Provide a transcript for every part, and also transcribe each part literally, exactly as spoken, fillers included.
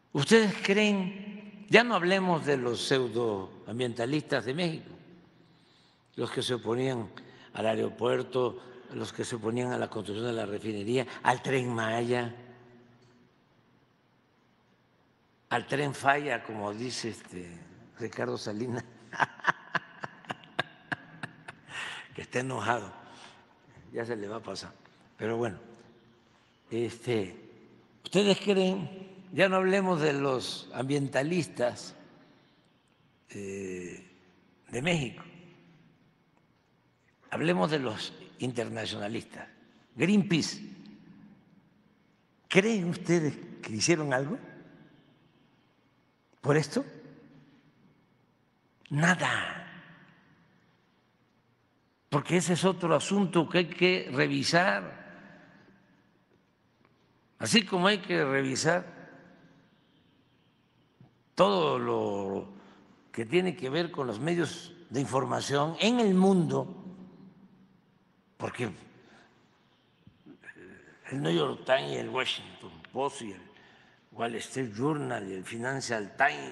¿Ustedes creen, ya no hablemos de los pseudoambientalistas de México, los que se oponían al aeropuerto, los que se oponían a la construcción de la refinería, al Tren Maya, al Tren Falla, como dice este Ricardo Salinas, que está enojado, ya se le va a pasar. Pero bueno, este, ¿ustedes creen, ya no hablemos de los ambientalistas eh, de México, hablemos de los internacionalistas, Greenpeace, ¿creen ustedes que hicieron algo por esto? Nada. Porque ese es otro asunto que hay que revisar. Así como hay que revisar todo lo que tiene que ver con los medios de información en el mundo, porque el New York Times y el Washington Post y el Wall Street Journal y el Financial Times,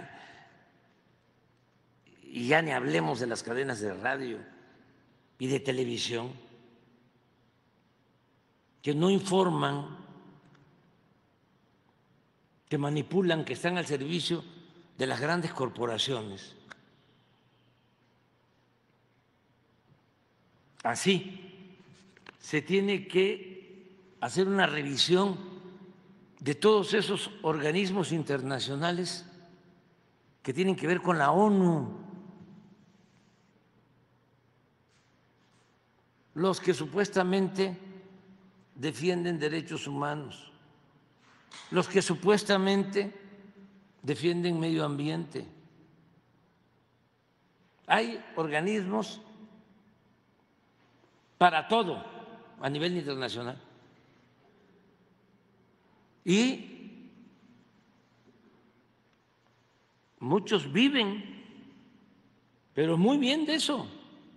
y ya ni hablemos de las cadenas de radio y de televisión, que no informan, que manipulan, que están al servicio de las grandes corporaciones. Así se tiene que hacer una revisión de todos esos organismos internacionales que tienen que ver con la ONU, los que supuestamente defienden derechos humanos, los que supuestamente defienden medio ambiente. Hay organismos para todo a nivel internacional. Y muchos viven, pero muy bien de eso.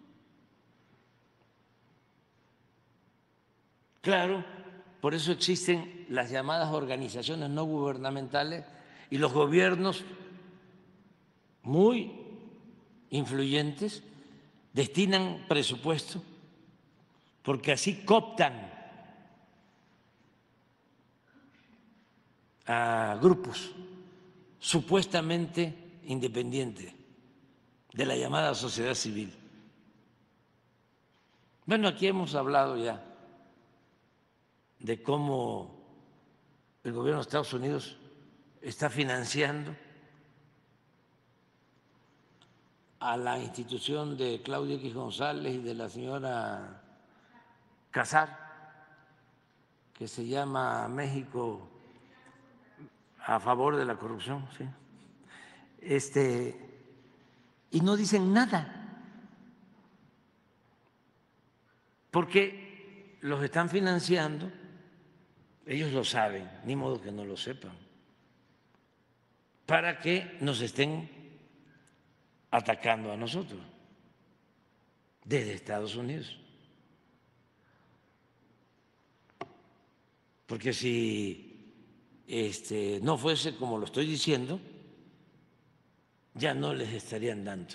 Claro, por eso existen las llamadas organizaciones no gubernamentales y los gobiernos muy influyentes destinan presupuesto porque así cooptan a grupos supuestamente independientes de la llamada sociedad civil. Bueno, aquí hemos hablado ya de cómo el gobierno de Estados Unidos está financiando a la institución de Claudio X González y de la señora Casar, que se llama México a favor de la corrupción, ¿sí? Este, y no dicen nada, porque los están financiando, ellos lo saben, ni modo que no lo sepan, para que nos estén atacando a nosotros desde Estados Unidos. Porque si este, no fuese como lo estoy diciendo, ya no les estarían dando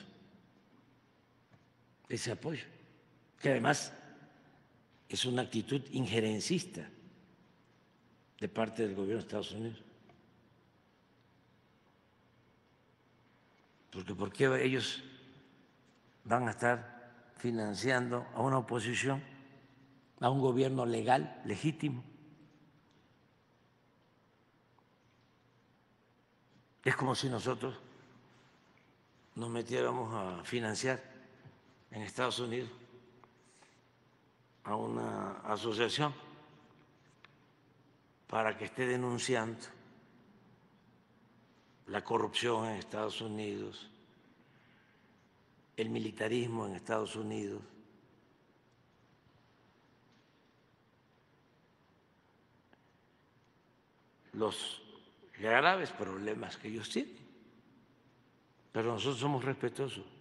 ese apoyo, que además es una actitud injerencista de parte del gobierno de Estados Unidos. Porque ¿por qué ellos van a estar financiando a una oposición, a un gobierno legal, legítimo? Es como si nosotros nos metiéramos a financiar en Estados Unidos a una asociación para que esté denunciando la corrupción en Estados Unidos, el militarismo en Estados Unidos, los graves problemas que ellos tienen. Pero nosotros somos respetuosos.